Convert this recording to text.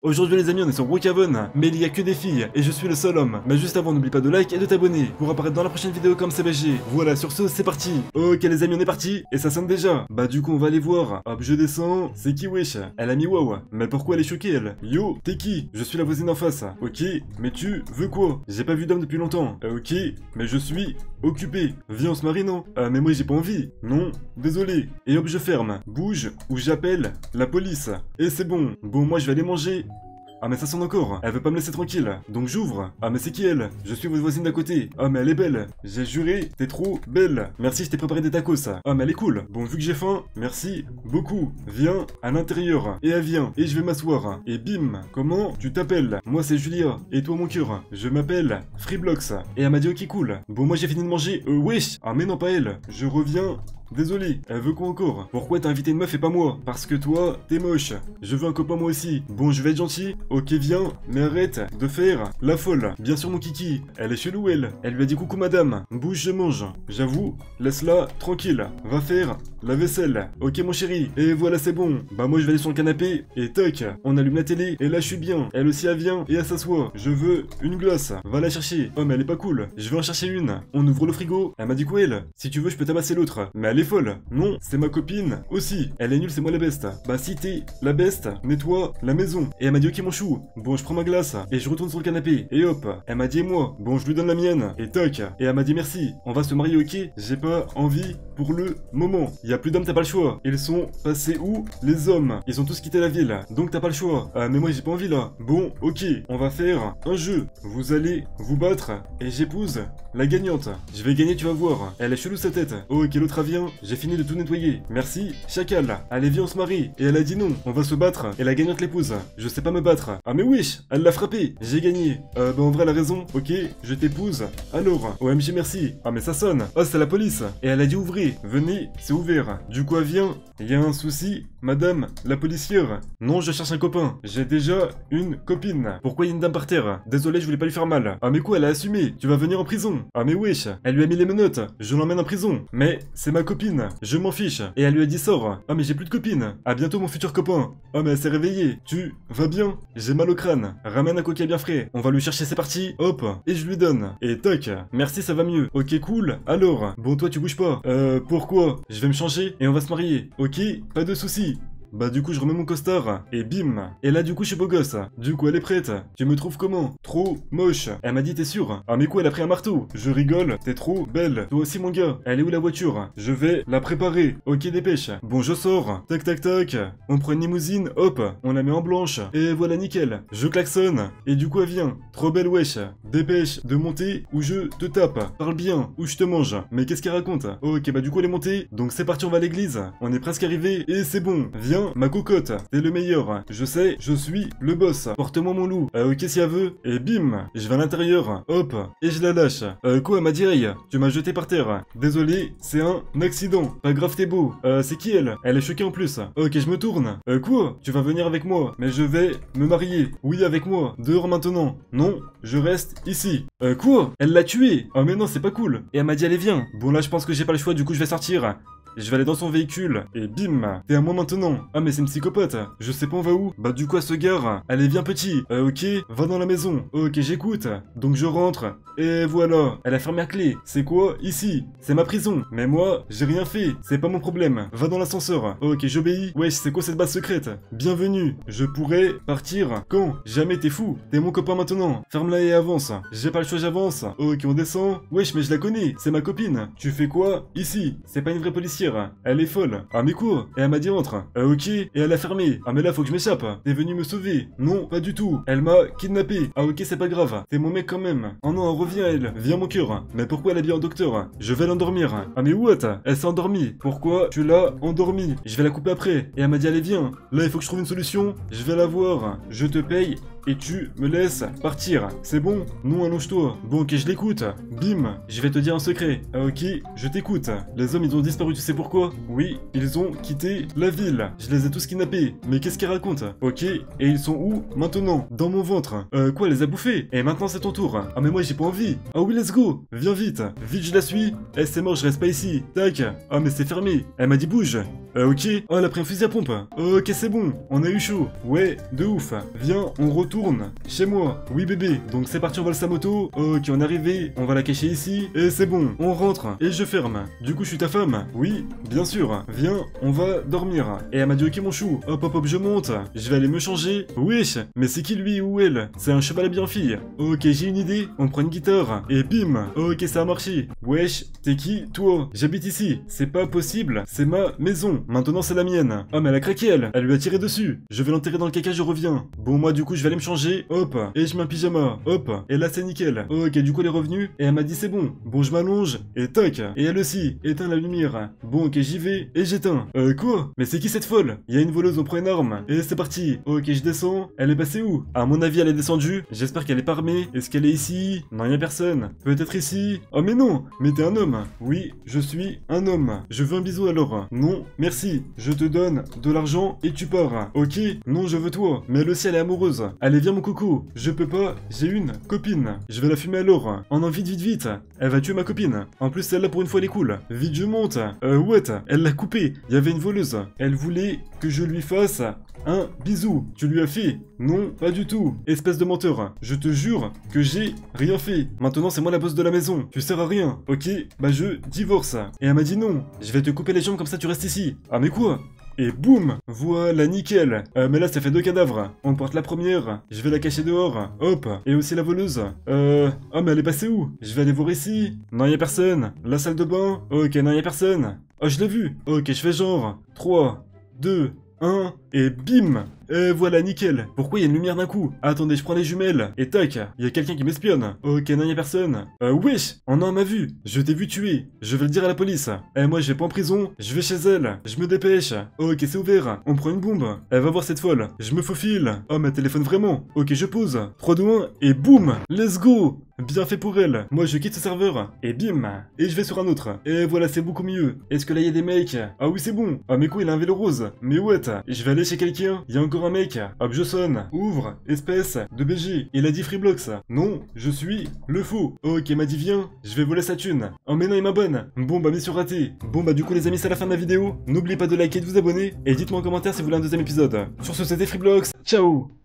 Aujourd'hui les amis, on est sur Brookhaven, mais il y a que des filles, et je suis le seul homme. Mais juste avant, n'oublie pas de like et de t'abonner, pour apparaître dans la prochaine vidéo comme CBG. Voilà, sur ce, c'est parti. Ok les amis, on est parti, et ça sonne déjà. Bah du coup, on va aller voir. Hop, je descends, c'est qui wesh? Elle a mis wow. Mais pourquoi elle est choquée elle? Yo, t'es qui? Je suis la voisine en face. Ok, mais tu veux quoi? J'ai pas vu d'homme depuis longtemps. Ok, mais je suis occupé. Viens, on se marie, non? Ah, mais moi j'ai pas envie. Non, désolé. Et hop, je ferme. Bouge, ou j'appelle la police. Et c'est bon. Bon, moi je vais aller manger. Ah mais ça sonne encore, elle veut pas me laisser tranquille, donc j'ouvre. Ah mais c'est qui elle? Je suis votre voisine d'à côté. Ah mais elle est belle, j'ai juré, t'es trop belle. Merci, je t'ai préparé des tacos. Ah mais elle est cool. Bon, vu que j'ai faim, merci beaucoup. Viens à l'intérieur. Et elle vient, et je vais m'asseoir. Et bim, comment tu t'appelles? Moi c'est Julia, et toi mon cœur? Je m'appelle Freeblox. Et elle m'a dit ok cool. Bon moi j'ai fini de manger, wesh. Ah mais non pas elle, je reviens. Désolé, elle veut quoi encore? Pourquoi t'as invité une meuf et pas moi? Parce que toi, t'es moche. Je veux un copain moi aussi. Bon, je vais être gentil. Ok, viens, mais arrête de faire la folle. Bien sûr, mon kiki. Elle est chelou, elle. Elle lui a dit coucou, madame. Bouge, je mange. J'avoue, laisse-la tranquille. Va faire la vaisselle. Ok, mon chéri. Et voilà, c'est bon. Bah, moi, je vais aller sur le canapé. Et toc, on allume la télé. Et là, je suis bien. Elle aussi, elle vient et elle s'assoit. Je veux une glace. Va la chercher. Oh, mais elle est pas cool. Je vais en chercher une. On ouvre le frigo. Elle m'a dit quoi, elle? Si tu veux, je peux tabasser l'autre. Mais elle est folle. Non, c'est ma copine aussi. Elle est nulle, c'est moi la beste. Bah si t'es la beste, nettoie la maison. Et elle m'a dit ok mon chou. Bon, je prends ma glace et je retourne sur le canapé. Et hop, elle m'a dit et moi. Bon, je lui donne la mienne. Et toc. Et elle m'a dit merci. On va se marier, ok? J'ai pas envie pour le moment. Y a plus d'hommes, t'as pas le choix. Ils sont passés où? Les hommes. Ils ont tous quitté la ville. Donc t'as pas le choix. Ah mais moi j'ai pas envie là. Bon, ok. On va faire un jeu. Vous allez vous battre et j'épouse la gagnante. Je vais gagner, tu vas voir. Elle est chelou sa tête. Ok, l'autre vient. J'ai fini de tout nettoyer. Merci, chacal. Allez, viens, on se marie. Et elle a dit non, on va se battre. Et la gagnante l'épouse. Je sais pas me battre. Ah mais wesh, elle l'a frappé. J'ai gagné. Bah en vrai, elle a raison. Ok, je t'épouse. Alors, OMG, merci. Ah mais ça sonne. Oh, c'est la police. Et elle a dit ouvrez. Venez, c'est ouvert. Du coup, elle vient. Il y a un souci, madame la policière? Non, je cherche un copain. J'ai déjà une copine. Pourquoi il y a une dame par terre? Désolé, je voulais pas lui faire mal. Ah mais quoi, elle a assumé. Tu vas venir en prison. Ah mais wesh, elle lui a mis les menottes. Je l'emmène en prison. Mais c'est ma copine. Je m'en fiche. Et elle lui a dit sors. Ah mais j'ai plus de copine. À bientôt mon futur copain. Ah mais elle s'est réveillée. Tu vas bien? J'ai mal au crâne. Ramène un coca bien frais. On va lui chercher, c'est parti. Hop. Et je lui donne. Et toc. Merci, ça va mieux. Ok, cool. Alors. Bon, toi tu bouges pas. Pourquoi? Je vais me changer et on va se marier. Ok, pas de soucis. Bah du coup je remets mon costard, et bim. Et là du coup je suis beau gosse. Du coup elle est prête. Tu me trouves comment? Trop moche. Elle m'a dit t'es sûr? Ah mais quoi, elle a pris un marteau? Je rigole, t'es trop belle. Toi aussi mon gars. Elle est où la voiture? Je vais la préparer. Ok, dépêche. Bon, je sors. Tac tac tac. On prend une limousine, hop. On la met en blanche. Et voilà, nickel. Je klaxonne. Et du coup elle vient. Trop belle wesh. Dépêche de monter ou je te tape. Parle bien ou je te mange. Mais qu'est-ce qu'elle raconte? Ok, bah du coup elle est montée. Donc c'est parti, on va à l'église. On est presque arrivé et c'est bon. Viens. Ma cocotte, t'es le meilleur. Je sais, je suis le boss. Porte-moi mon loup. Ok si elle veut. Et bim, je vais à l'intérieur. Hop, et je la lâche. Quoi, elle m'a dit hey, tu m'as jeté par terre. Désolé, c'est un accident. Pas grave, t'es beau. C'est qui elle? Elle est choquée en plus. Ok, je me tourne. Quoi? Tu vas venir avec moi. Mais je vais me marier. Oui, avec moi. Dehors maintenant. Non, je reste ici. Quoi? Elle l'a tué. Oh mais non, c'est pas cool. Et elle m'a dit allez viens. Bon là, je pense que j'ai pas le choix, du coup je vais sortir. Je vais aller dans son véhicule, et bim, t'es à moi maintenant. Ah mais c'est une psychopathe, je sais pas on va où. Bah du coup elle se gare, allez viens petit. Ok, va dans la maison. Ok, j'écoute. Donc je rentre, et voilà. Elle a fermé la clé. C'est quoi ici? C'est ma prison. Mais moi, j'ai rien fait, c'est pas mon problème. Va dans l'ascenseur. Ok, j'obéis. Wesh, c'est quoi cette base secrète? Bienvenue. Je pourrais partir quand? Jamais, t'es fou. T'es mon copain maintenant. Ferme-la et avance. J'ai pas le choix, j'avance. Ok, on descend. Wesh, mais je la connais, c'est ma copine. Tu fais quoi ici? C'est pas une vraie policière. Elle est folle. Ah mais quoi? Et elle m'a dit entre. Ok, et elle a fermé. Ah mais là faut que je m'échappe. T'es venu me sauver? Non, pas du tout. Elle m'a kidnappé. Ah ok, c'est pas grave. T'es mon mec quand même. Oh non, reviens elle. Viens mon cœur. Mais pourquoi elle est bien en docteur? Je vais l'endormir. Ah mais what? Elle s'est endormie. Pourquoi tu l'as endormie? Je vais la couper après. Et elle m'a dit allez viens. Là il faut que je trouve une solution. Je vais la voir. Je te paye. Et tu me laisses partir. C'est bon? Non, allonge-toi. Bon, ok, je l'écoute. Bim, je vais te dire un secret. Ok, je t'écoute. Les hommes, ils ont disparu, tu sais pourquoi? Oui, ils ont quitté la ville. Je les ai tous kidnappés. Mais qu'est-ce qu'ils racontent? Ok, et ils sont où maintenant? Dans mon ventre. Quoi, elle les a bouffés? Et maintenant, c'est ton tour. Ah, mais moi, j'ai pas envie. Ah oui, let's go. Viens vite. Vite, je la suis. Eh, c'est mort, je reste pas ici. Tac. Ah, mais c'est fermé. Elle m'a dit bouge. Ok. Oh, elle a pris un fusil à pompe. Ok, c'est bon. On a eu chaud. Ouais, de ouf. Viens, on retourne. Chez moi. Oui, bébé. Donc c'est parti, on vole sa moto. Ok, on est arrivé. On va la cacher ici. Et c'est bon. On rentre. Et je ferme. Du coup, je suis ta femme. Oui, bien sûr. Viens, on va dormir. Et elle m'a dit ok, mon chou. Hop, hop, hop, je monte. Je vais aller me changer. Wesh. Mais c'est qui lui ou elle? C'est un cheval à bien fille. Ok, j'ai une idée. On prend une guitare. Et bim. Ok, ça a marché. Wesh, t'es qui? Toi. J'habite ici. C'est pas possible. C'est ma maison. Maintenant, c'est la mienne. Oh, mais elle a craqué, elle. Elle lui a tiré dessus. Je vais l'enterrer dans le caca, je reviens. Bon, moi, du coup, je vais aller me changer. Hop. Et je mets un pyjama. Hop. Et là, c'est nickel. Ok, du coup, elle est revenue. Et elle m'a dit c'est bon. Bon, je m'allonge. Et tac. Et elle aussi. Éteins la lumière. Bon, ok, j'y vais. Et j'éteins. Quoi? Mais c'est qui cette folle? Il y a une voleuse, on prend une arme. Et c'est parti. Ok, je descends. Elle est passée où? À mon avis, elle est descendue. J'espère qu'elle est pas armée. Est-ce qu'elle est ici? Non, y a personne. Peut-être ici. Oh, mais non. Mais t'es un homme. Oui, je suis un homme. Je veux un bisou alors. Non, merci. Je te donne de l'argent et tu pars. Ok? Non, je veux toi. Mais elle aussi, elle est amoureuse. Allez, viens, mon coco. Je peux pas. J'ai une copine. Je vais la fumer alors. Oh non, vite, vite, vite. Elle va tuer ma copine. En plus, celle-là, pour une fois, elle est cool. Vite, je monte. What? Elle l'a coupé. Il y avait une voleuse. Elle voulait que je lui fasse un bisou. Tu lui as fait? Non, pas du tout. Espèce de menteur. Je te jure que j'ai rien fait. Maintenant, c'est moi la boss de la maison. Tu sers à rien. Ok, bah je divorce. Et elle m'a dit non. Je vais te couper les jambes comme ça, tu restes ici. Ah, mais quoi? Et boum! Voilà, nickel! Mais là, ça fait 2 cadavres. On porte la première. Je vais la cacher dehors. Hop! Et aussi la voleuse. Oh, mais elle est passée où? Je vais aller voir ici. Non, y a personne. La salle de bain. Ok, non, y a personne. Oh, je l'ai vu. Ok, je fais genre. 3, 2, 1, et bim! Et voilà, nickel. Pourquoi il y a une lumière d'un coup? Attendez, je prends les jumelles. Et tac, il y a quelqu'un qui m'espionne. Ok, non, y a personne. Wesh! Oh non, elle m'a vu. Je t'ai vu tuer. Je vais le dire à la police. Et moi, je vais pas en prison. Je vais chez elle. Je me dépêche. Ok, c'est ouvert. On prend une bombe. Elle va voir cette folle. Je me faufile. Oh, mais elle téléphone vraiment. Ok, je pose. 3, 2, 1, et boum! Let's go! Bien fait pour elle. Moi, je quitte ce serveur. Et bim! Et je vais sur un autre. Et voilà, c'est beaucoup mieux. Est-ce que là, il y a des mecs? Ah oui, c'est bon. Ah, mais quoi, il a un vélo rose. Mais what? Je vais aller chez quelqu'un. Il y a encore un mec. Hop, je sonne. Ouvre. Espèce de BG. Il a dit Freeblox. Non, je suis le faux. Ok, m'a dit viens. Je vais voler sa thune. Oh, mais non, il m'abonne. Bon, bah, mission ratée. Bon, bah, du coup, les amis, c'est la fin de la vidéo. N'oubliez pas de liker et de vous abonner. Et dites-moi en commentaire si vous voulez un deuxième épisode. Sur ce, c'était Freeblox. Ciao!